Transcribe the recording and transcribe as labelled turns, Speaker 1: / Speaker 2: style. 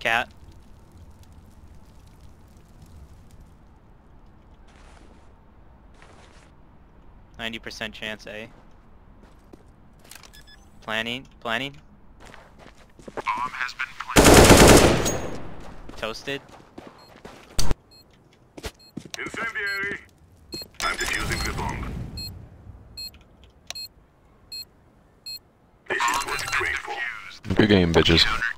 Speaker 1: Cat. %90 chance A. Planning.
Speaker 2: Bomb has been planted.
Speaker 1: Toasted.
Speaker 2: Incendiary. I'm defusing the bomb. This is what we trained for.
Speaker 3: Good game, bitches.